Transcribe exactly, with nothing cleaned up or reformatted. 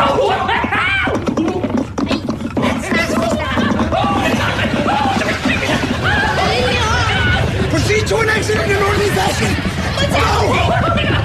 Proceed to an exit in a northerly fashion. Let's go!